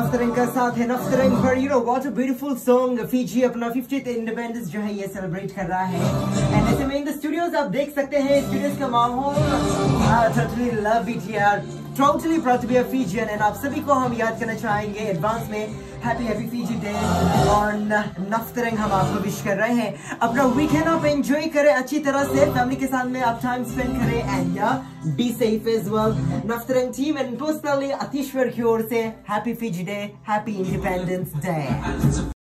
नफ्तरंग का साथ है नफ्तरंग पर you know what a beautiful song. Fiji अपना 50th इंडिपेंडेंस जो है ये सेलिब्रेट कर रहा है एंड ऐसे में इन द स्टूडियोज आप देख सकते हैं स्टूडियोज का माहौल टोटली लव इट यार, totally proud to be a Fijian एंड आप सभी को हम याद करना चाहेंगे एडवांस में हैप्पी फीजी डे और नफ्तरंग हम आपको विश कर रहे हैं। अपना वीकेंड आप एंजॉय करें अच्छी तरह से, फैमिली के साथ में आप टाइम स्पेंड करें एंड या be safe as well. Naftarang team and personally Atishwar की ओर से happy Fiji day, happy independence day.